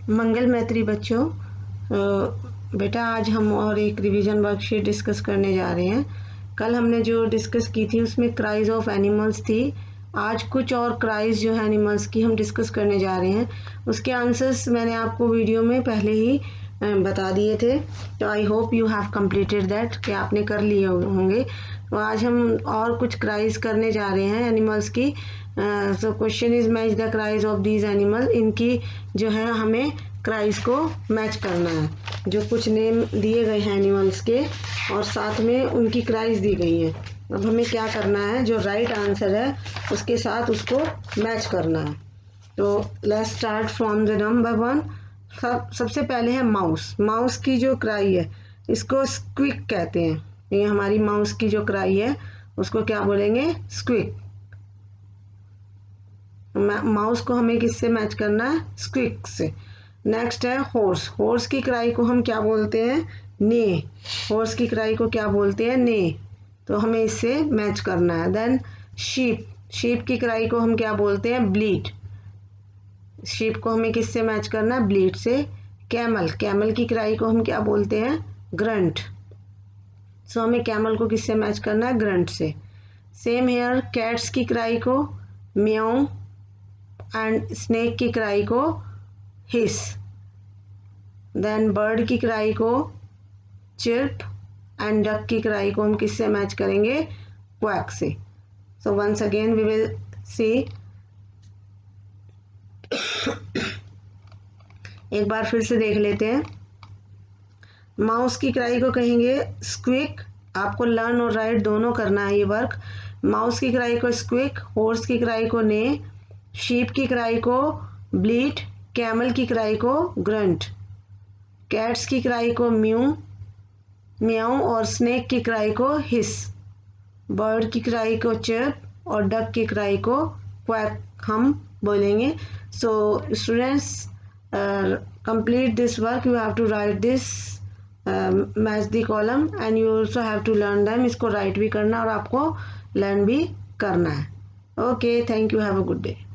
मंगल मैत्री बच्चों, बेटा आज हम और एक रिवीजन वर्कशीट डिस्कस करने जा रहे हैं। कल हमने जो डिस्कस की थी उसमें क्राइज ऑफ एनिमल्स थी। आज कुछ और क्राइज जो है एनिमल्स की हम डिस्कस करने जा रहे हैं। उसके आंसर्स मैंने आपको वीडियो में पहले ही बता दिए थे, तो I hope you have completed that, कि आपने कर लिए होंगे। तो आज हम और कुछ क्राइज करने जा रहे हैं एनिमल्स की। So question is match the cries of these animal. इनकी जो है हमें क्राइज को मैच करना है। जो कुछ नेम दिए गए हैं एनिमल्स के और साथ में उनकी क्राइज दी गई है। अब हमें क्या करना है, जो राइट आंसर है उसके साथ उसको मैच करना है। तो let's start from the number 1। सबसे पहले है माउस। माउस की जो क्राई है इसको स्क्विक कहते हैं। ये हमारी माउस की जो क्राई है उसको क्या बोलेंगे, स्क्विक। माउस को हमें किससे मैच करना है, स्क्विक से। नेक्स्ट है हॉर्स। हॉर्स की क्राई को हम क्या बोलते हैं, ने। हॉर्स की क्राई को क्या बोलते हैं, ने। तो हमें इससे मैच करना है। Then sheep. शीप की क्राई को हम क्या बोलते हैं, ब्लीट। शीप को हमें किससे मैच करना है, ब्लीट से। कैमल। कैमल की क्राई को हम क्या बोलते हैं, ग्रंट। सो हमें कैमल को किससे मैच करना है, ग्रंट से। सेम हेयर कैट्स की क्राई को म्याऊ एंड स्नेक की क्राई को हिस। देन बर्ड की क्राई को चिर्प एंड डक की क्राई को हम किससे मैच करेंगे, क्वैक से। So once again we will see. एक बार फिर से देख लेते हैं। माउस की क्राई को कहेंगे स्क्विक। आपको लर्न और राइट दोनों करना है ये वर्क। माउस की क्राई को स्क्विक, हॉर्स की क्राई को ने, शीप की क्राई को ब्लीट, कैमल की क्राई को ग्रंट, कैट्स की क्राई को म्यू म्याऊ और स्नेक की क्राई को हिस, बर्ड की क्राई को चिर्प और डक की क्राई को क्वैक हम बोलेंगे। So students, complete this work. You have to write this, match the column and you also have to learn them. इसको write भी करना और आपको learn भी करना है। Okay, thank you, have a good day.